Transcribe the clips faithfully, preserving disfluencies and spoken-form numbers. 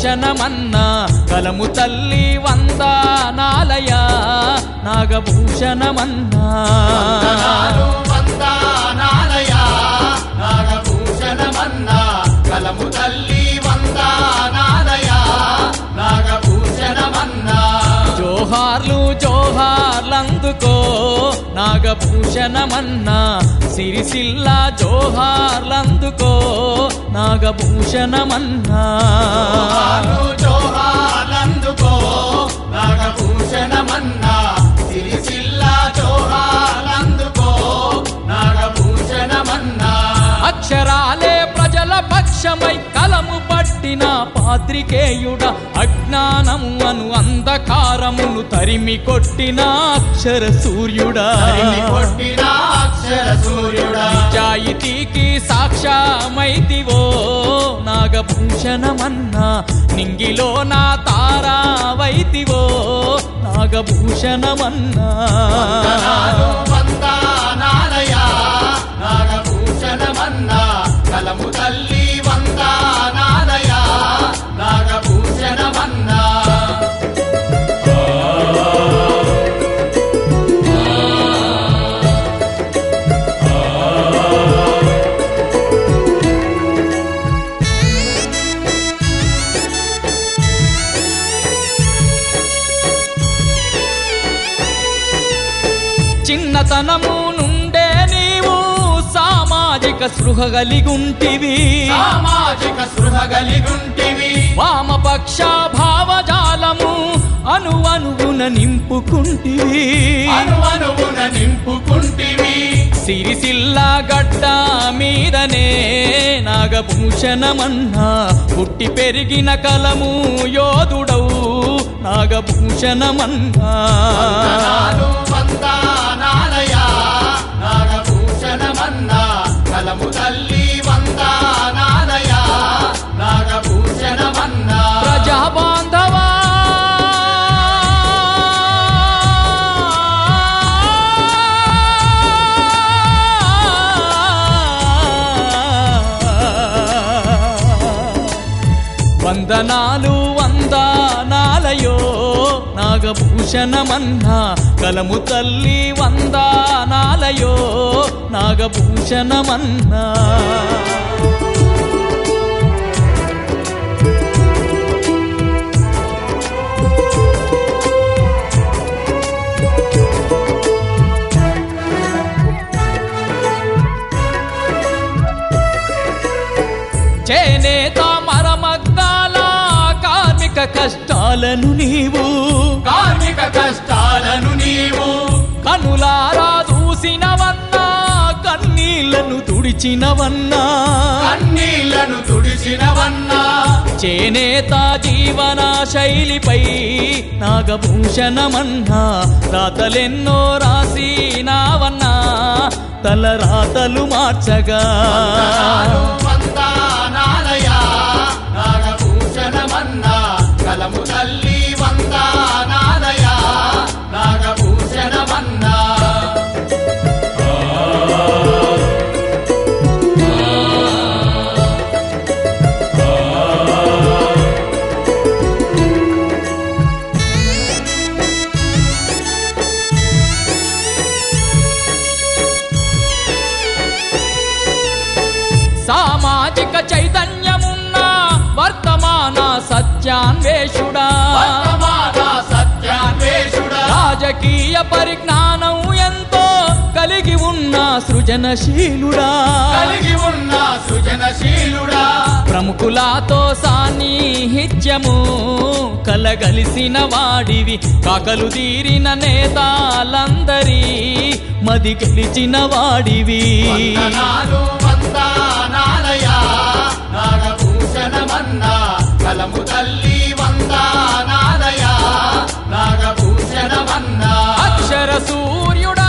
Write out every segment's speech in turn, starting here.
నాగభూషణమన్నా కలము తల్లి వందనాలయా నాగభూషణమన్నా వందనాలయా నాగభూషణమన్నా కలము తల్లి వందనాలయా నాగభూషణమన్నా జోహార్లు జోహార్లందుకో నాగభూషణమన్నా సిరిసిల్ల జోహార్లందుకో నాగభూషణమన్నా జోహార్లందుకో నాగభూషణమన్నా సిరిసిల్ల జోహార్లందుకో నాగభూషణమన్నా అక్షరాలే ప్రజల పక్షమై కలము పట్టిన పాత్రికేయుడ అజ్ఞానము అను అంధకారమును తరిమి కొట్టిన అక్షర సూర్యుడా కొట్టిన అక్షర సూర్యుడా నిజాయితీకి సాక్ష్యమైతివో నాగభూషణమన్నా నింగిలో నా తారావైతివో నాగభూషణమన్నా వందనాలయా నాగభూషణమన్నా కలము తల్లి వందనాలయా నాగభూషణమన్నా చిన్నతనము నుండే నీవు సామాజిక స్పృహ కలిగుంటివి సామాజిక స్పృహ కలిగుంటివి వామపక్ష భావజాలము అణువణువున నింపుకుంటివి అణువణువున నింపుకుంటివి సిరిసిల్ల గడ్డ మీదనే నాగభూషణమన్నా పుట్టి పెరిగిన కలము యోధుడవు నాగభూషణమన్నా వందనాలయా నాగభూషణమన్నా కలము తల్లి వందనాలయా నాగభూషణమన్నా ప్రజా బాంధవా వందనాలు వందనాలయో నాగభూషణమన్నా కలము తల్లి వందనాలయో నాగభూషణమన్నా చేనేత మరమగ్గాల కార్మిక కష్టాలను నీవు కార్మిక కష్టాలను నీవు కనులారా చూసినవన్నా కన్నీళ్లను తుడిచినవన్నా కన్నీళ్లను తుడిచినవన్నా చేనేత జీవన శైలిపై నాగభూషణమన్నా రాతలెన్నో రాసినావన్నా తల రాతలు మార్చగా వందనాలయా నాగభూషణమన్నా కలము తల్లి వందనాలయా నాగభూషణమన్నా సామాజిక చైతన్యమున్న వర్తమాన సత్యాన్వేషుడా వర్తమాన సత్యాన్వేషుడా రాజకీయ పరిజ్ఞానం ఎంతో కలిగి ఉన్న సృజనశీలుడా కలిగి ఉన్న సృజనశీలుడా ప్రముఖులతో సాన్నిహిత్యము కలగలిసిన వాడివి కాకలు తీరిన నేతాలందరి మది గెలిచిన వాడివి వందనాలు వందనాలయా నాగభూషణమన్నా కలము తల్లి వందనాలయా నాగభూషణమన్నా అక్షర సూర్యుడా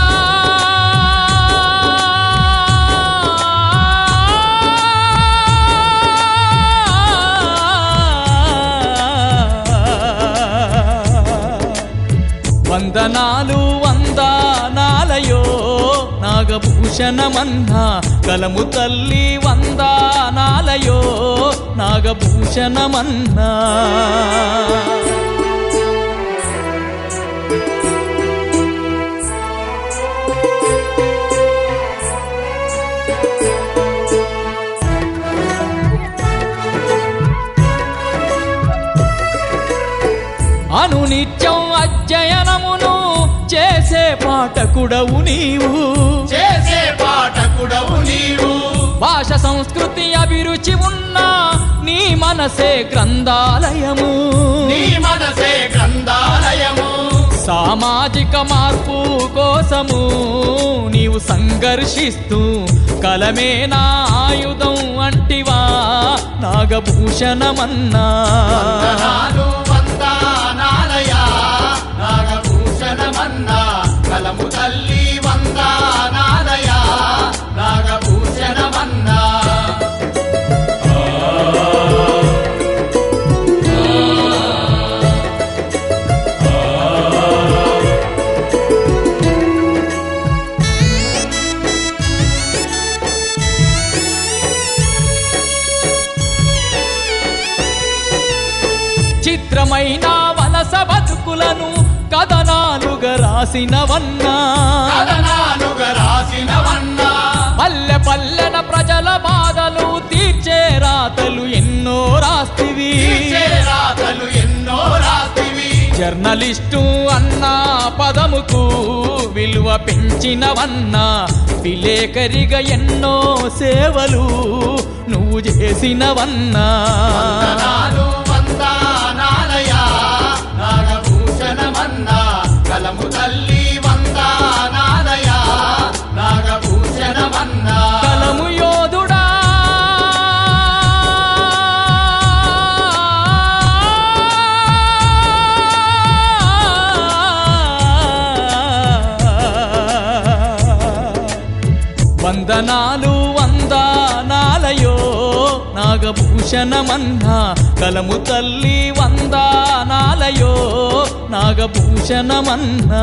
వందనాలు వందనాలయో నాగ నాగభూషణమన్నా కలము తల్లి వందనాలయో నాగభూషణమన్నా అనునిత్యం అధ్యయనమును చేసే పాఠకుడవు నీవు చేసే పాఠకుడవు నీవు భాష సంస్కృతి అభిరుచి ఉన్న నీ మనసే గ్రంథాలయము నీ మనసే గ్రంథాలయము సామాజిక మార్పు కోసము నీవు సంఘర్షిస్తూ కలమే నా ఆయుధం అంటివా నాగభూషణమన్నా వందనాలు వందనాలయా నాగభూషణమన్నా కలము తల్లి వందనాలయా నాగభూషణమన్నా చిత్రమైన వలస బతుకులను కథనాలుగా రాసినవన్నా కథనాలుగా రాసినవన్నా పల్లె పల్లెన ప్రజల బాధలు తీర్చే రాతలు ఎన్నో రాస్తివి తీర్చే రాతలు ఎన్నో రాస్తివి జర్నలిస్టు అన్నా పదముకు విలువ పెంచినవన్నా విలేకరిగా ఎన్నో సేవలు నువ్వు చేసినవన్నా వందనాలు వందనాలయా నాగభూషణమన్నా కలము తల్లి వందనాలయా నాగభూషణమన్నా కలము యోధుడా వందనాలు వందనాలయో నాగభూషణమన్నా కలము తల్లి వందనాలయో నాగభూషణమన్నా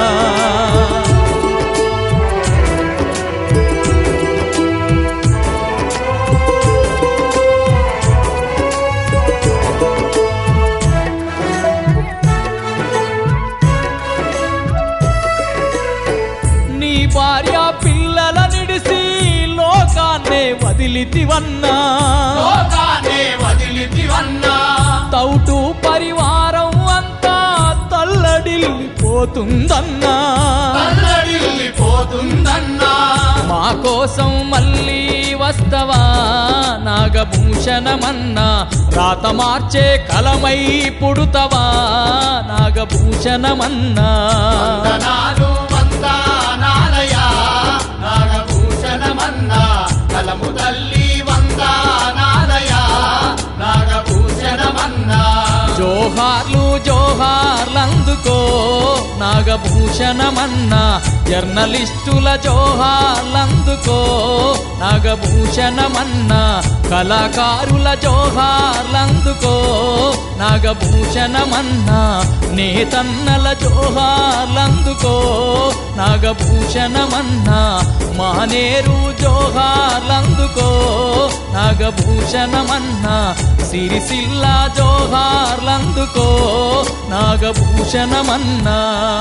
నీ భార్య పిల్లల నిడిసి లోకాన్నే వదిలితివన్నా లోకాన్నే వదిలితివన్నా తౌటు పరివారం అంతా తల్లడిల్లిపోతుందన్నా తల్లడిల్లిపోతుందన్నా మా కోసం మళ్ళీ వస్తవా నాగభూషణమన్నా రాత మార్చే కలమై పుడుతవా నాగభూషణమన్నా వందనాలు వందనాలయా నాగభూషణమన్నా కలము తల్లి వందనాలయా నాగభూషణమన్నా జోహార్లు జోహార్లందుకో నాగభూషణమన్నా జర్నలిస్టుల జోహార్లందుకో నాగభూషణమన్నా కళాకారుల జోహార్లందుకో నాగభూషణమన్నా నేతన్నల జోహార్లందుకో నాగభూషణమన్నా మానేరు జోహార్లందుకో నాగభూషణమన్నా సిరిసిల్ల జోహార్లందుకో నాగభూషణమన్నా